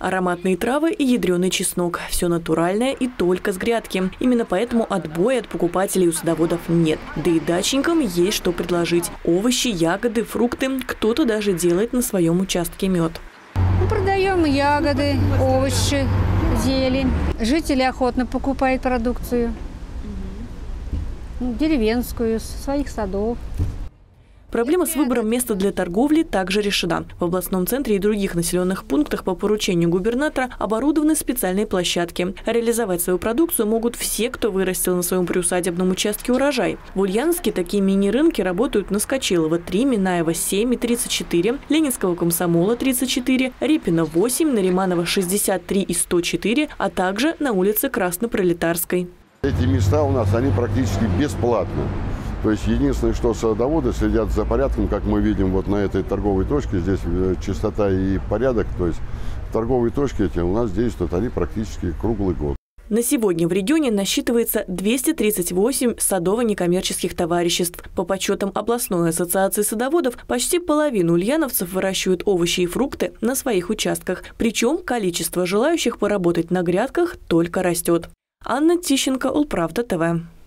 Ароматные травы и ядреный чеснок. Все натуральное и только с грядки. Именно поэтому отбоя от покупателей у садоводов нет. Да и дачникам есть что предложить. Овощи, ягоды, фрукты. Кто-то даже делает на своем участке мед. Мы продаем ягоды, овощи, зелень. Жители охотно покупают продукцию. Деревенскую, с своих садов. Проблема с выбором места для торговли также решена. В областном центре и других населенных пунктах по поручению губернатора оборудованы специальные площадки. Реализовать свою продукцию могут все, кто вырастил на своем приусадебном участке урожай. В Ульяновске такие мини-рынки работают на Скачилова 3, Минаева 7 и 34, Ленинского Комсомола 34, Репина 8, Нариманова 63 и 104, а также на улице Краснопролетарской. Эти места у нас, они практически бесплатны. То есть единственное, что садоводы следят за порядком, как мы видим вот на этой торговой точке, здесь чистота и порядок. То есть торговые точки эти у нас действуют, они практически круглый год. На сегодня в регионе насчитывается 238 садово-некоммерческих товариществ. По подсчетам областной ассоциации садоводов, почти половину ульяновцев выращивают овощи и фрукты на своих участках. Причем количество желающих поработать на грядках только растет. Анна Тищенко, Улправда ТВ.